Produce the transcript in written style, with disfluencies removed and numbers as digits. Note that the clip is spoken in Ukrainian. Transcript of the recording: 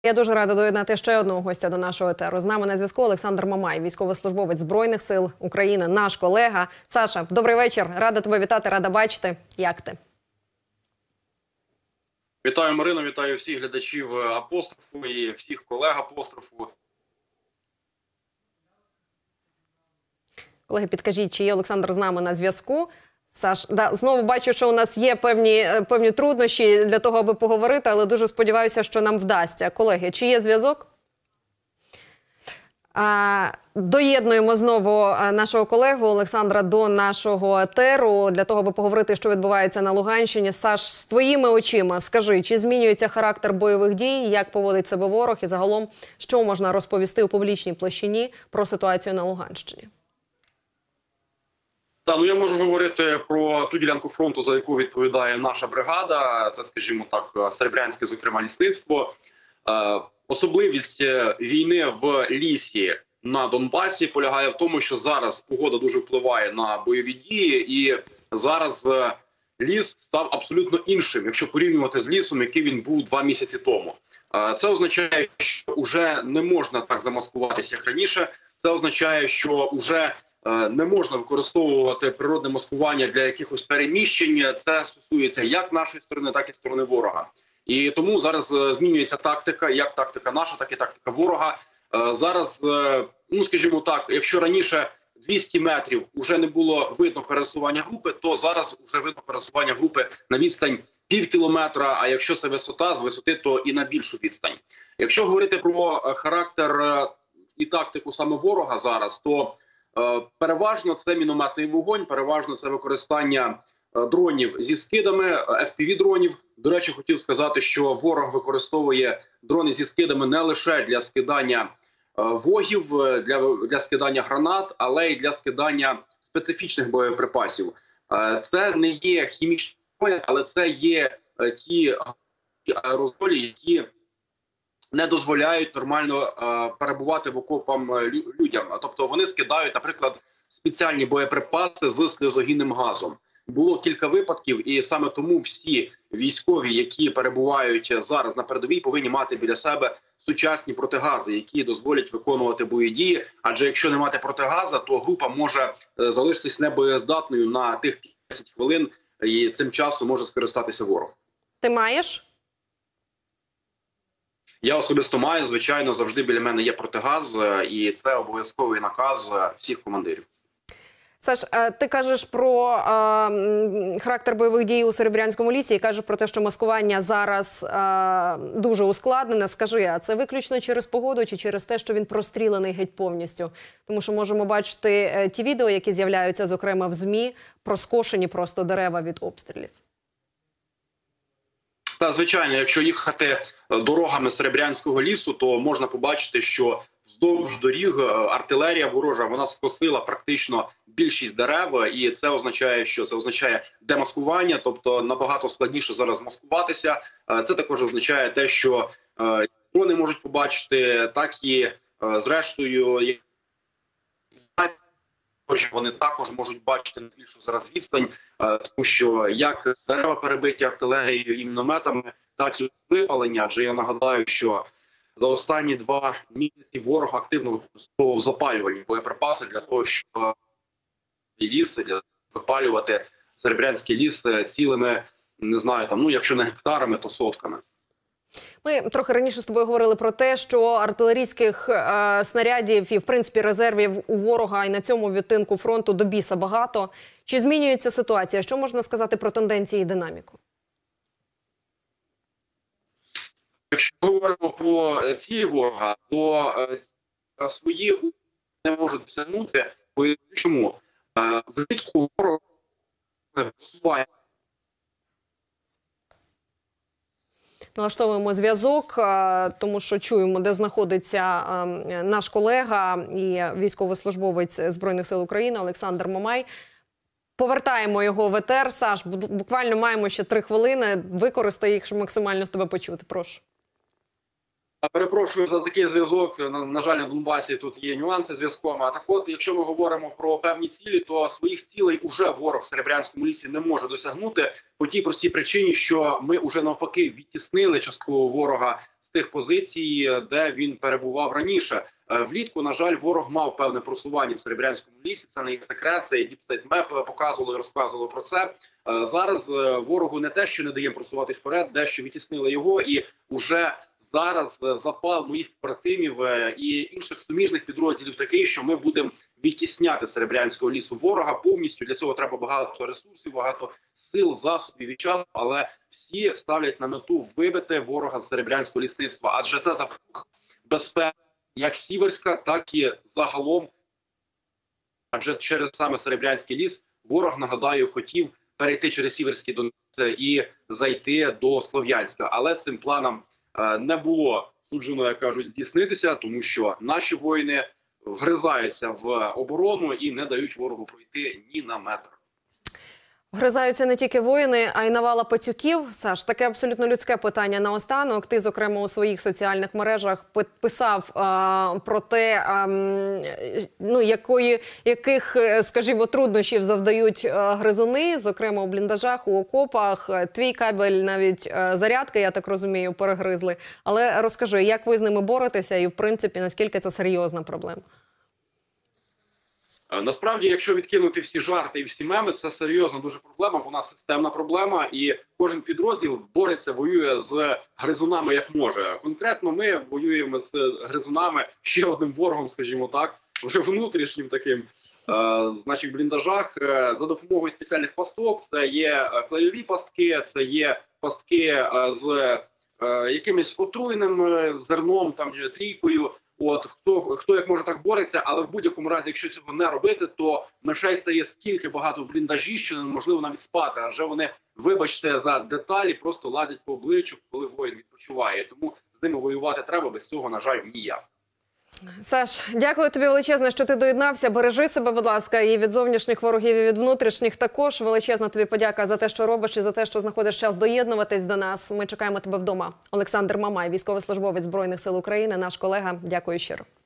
Я дуже рада доєднати ще одного гостя до нашого етеру. З нами на зв'язку Олександр Мамай, військовослужбовець Збройних сил України, наш колега. Саша, добрий вечір. Рада тебе вітати, рада бачити. Як ти? Вітаю, Марино, вітаю всіх глядачів «Апострофу» і всіх колег «Апострофу». Колеги, підкажіть, чи є Олександр з нами на зв'язку? Саш, знову бачу, що у нас є певні труднощі для того, аби поговорити, але дуже сподіваюся, що нам вдасться. Колеги, чи є зв'язок? Доєднуємо знову нашого колегу Олександра до нашого етеру для того, аби поговорити, що відбувається на Луганщині. Саш, з твоїми очима, скажи, чи змінюється характер бойових дій, як поводить себе ворог і загалом, що можна розповісти у публічній площині про ситуацію на Луганщині? Я можу говорити про ту ділянку фронту, за яку відповідає наша бригада. Це, скажімо так, Серебрянське, зокрема, лісництво. Особливість війни в лісі на Донбасі полягає в тому, що зараз погода дуже впливає на бойові дії, і зараз ліс став абсолютно іншим, якщо порівнювати з лісом, який він був 2 місяці тому. Це означає, що вже не можна так замаскуватися, як раніше. Це означає, що вже не можна використовувати природне маскування для якихось переміщень. Це стосується як нашої сторони, так і сторони ворога. І тому зараз змінюється тактика, як тактика наша, так і тактика ворога. Зараз, скажімо так, якщо раніше 200 метрів вже не було видно пересування групи, то зараз вже видно пересування групи на відстань пів кілометра, а якщо це висота, з висоти, то і на більшу відстань. Якщо говорити про характер і тактику саме ворога зараз, то переважно це мінометний вогонь, переважно це використання дронів зі скидами, FPV-дронів. До речі, хотів сказати, що ворог використовує дрони зі скидами не лише для скидання вогів, для скидання гранат, але й для скидання специфічних боєприпасів. Це не є хімічні зброї, але це є ті аерозолі, які не дозволяють нормально перебувати в окопам людям. Тобто вони скидають, наприклад, спеціальні боєприпаси з сльозогінним газом. Було кілька випадків, і саме тому всі військові, які перебувають зараз на передовій, повинні мати біля себе сучасні протигази, які дозволять виконувати бойові дії. Адже якщо не мати протигаза, то група може залишитись небоєздатною на тих 10 хвилин, і цим часом може скористатися ворог. Ти маєш? Я особисто маю, звичайно, завжди біля мене є протигаз, і це обов'язковий наказ всіх командирів. Саш, ти кажеш про характер бойових дій у Серебрянському лісі і кажеш про те, що маскування зараз дуже ускладнене. Скажи, а це виключно через погоду чи через те, що він прострілений геть повністю? Тому що можемо бачити ті відео, які з'являються, зокрема в ЗМІ, про скошені просто дерева від обстрілів. Та, звичайно, якщо їхати дорогами Серебрянського лісу, то можна побачити, що вздовж доріг артилерія ворожа, вона скосила практично більшість дерев, і це означає, що це означає демаскування, тобто набагато складніше зараз маскуватися. Це також означає те, що вони можуть побачити, так і зрештою вони також можуть бачити найбільшу зараз відстань, тому що як дерева перебиті артилерією і мінометами, так і випалення. Адже я нагадаю, що за останні 2 місяці ворог активно використовував запалювальні боєприпаси для того, щоб ліси, для випалювати Серебрянський ліс цілими, не знаю, якщо не гектарами, то сотками. Ми трохи раніше з тобою говорили про те, що артилерійських снарядів і, в принципі, резервів у ворога і на цьому відтинку фронту до біса багато. Чи змінюється ситуація? Що можна сказати про тенденції і динаміку? Якщо говоримо про цілі ворога, то свої не можуть досягнути. Чому? Влітку ворог просуває. Налаштовуємо зв'язок, тому що чуємо, де знаходиться наш колега і військовослужбовець Збройних сил України Олександр Мамай. Повертаємо його в етер. Саш, буквально маємо ще 3 хвилини. Використай їх, щоб максимально з тебе почути. Прошу. Перепрошую за такий зв'язок. На жаль, на Донбасі тут є нюанси зв'язком. А так от, якщо ми говоримо про певні цілі, то своїх цілей уже ворог в Серебрянському лісі не може досягнути по тій простій причині, що ми уже навпаки відтіснили частково ворога з тих позицій, де він перебував раніше. Влітку, на жаль, ворог мав певне просування в Серебрянському лісі. Це не є секрет, це і Deep State Map показувало і розказувало про це. Зараз ворогу не те, що не даємо просуватись вперед, дещо відтіснили його, і уже зараз запал моїх побратимів і інших суміжних підрозділів такий, що ми будемо відтісняти Серебрянського лісу ворога повністю. Для цього треба багато ресурсів, багато сил, засобів і часу, але всі ставлять на мету вибити ворога з Серебрянського лісництва, адже це запорука безпеки як сіверська, так і загалом. Адже через саме Серебрянський ліс ворог, нагадаю, хотів перейти через Сіверський Донець і зайти до Слов'янська. Але цим планам не було суджено, як кажуть, здійснитися, тому що наші воїни вгризаються в оборону і не дають ворогу пройти ні на метр. Вгризаються не тільки воїни, а й навала пацюків. Саш, таке абсолютно людське питання наостанок. Ти, зокрема, у своїх соціальних мережах писав про те, яких, скажімо, труднощів завдають гризуни, зокрема у бліндажах, у окопах. Твій кабель навіть зарядки, я так розумію, перегризли. Але розкажи, як ви з ними боретеся і, в принципі, наскільки це серйозна проблема? Насправді, якщо відкинути всі жарти і всі меми, це серйозна дуже проблема, вона системна проблема, і кожен підрозділ бореться, воює з гризунами як може. Конкретно ми воюємо з гризунами ще одним ворогом, скажімо так, вже внутрішнім таким, значить, в бліндажах за допомогою спеціальних пасток. Це є клейові пастки, це є пастки з якимось отруєним зерном, там трійкою. От хто як може так бореться, але в будь-якому разі, якщо цього не робити, то мишей стає стільки багато в бліндажі, що неможливо навіть спати. Адже вони, вибачте за деталі, просто лазять по обличчю, коли воїн відпочиває. Тому з ними воювати треба, без цього, на жаль, ніяк. Саш, дякую тобі величезне, що ти доєднався. Бережи себе, будь ласка, і від зовнішніх ворогів, і від внутрішніх також. Величезна тобі подяка за те, що робиш, і за те, що знаходиш час доєднуватись до нас. Ми чекаємо тебе вдома. Олександр Мамай, військовослужбовець Збройних сил України, наш колега. Дякую щиро.